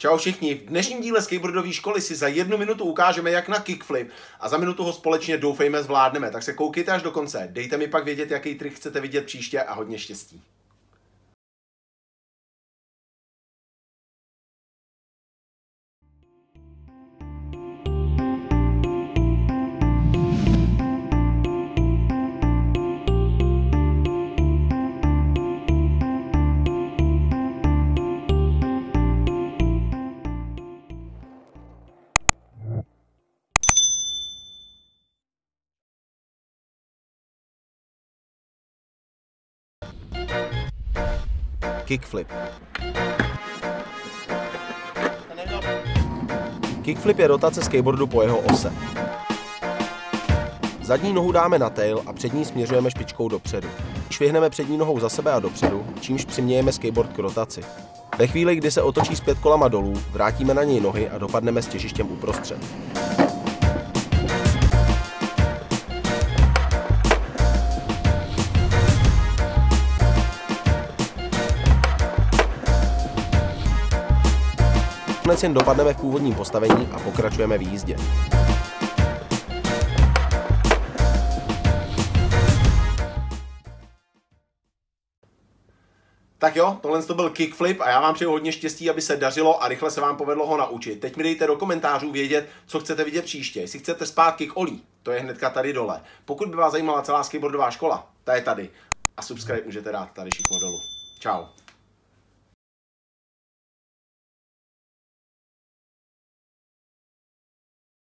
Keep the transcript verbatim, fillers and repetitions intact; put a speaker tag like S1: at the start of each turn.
S1: Čau všichni, v dnešním díle skateboardové školy si za jednu minutu ukážeme, jak na kickflip a za minutu ho společně doufejme zvládneme, tak se koukejte až do konce. Dejte mi pak vědět, jaký trik chcete vidět příště a hodně štěstí. Kickflip. Kickflip je rotace skateboardu po jeho ose. Zadní nohu dáme na tail a přední směřujeme špičkou dopředu. Švihneme přední nohou za sebe a dopředu, čímž přimějeme skateboard k rotaci. Ve chvíli, kdy se otočí zpět kolama dolů, vrátíme na něj nohy a dopadneme s těžištěm uprostřed. Konec jen dopadneme v původním postavení a pokračujeme v jízdě. Tak jo, tohle to byl kickflip a já vám přeju hodně štěstí, aby se dařilo a rychle se vám povedlo ho naučit. Teď mi dejte do komentářů vědět, co chcete vidět příště. Jestli chcete spát kick ollie, to je hnedka tady dole. Pokud by vás zajímala celá skateboardová škola, ta je tady. A subscribe můžete dát tady všichni dolů. Čau.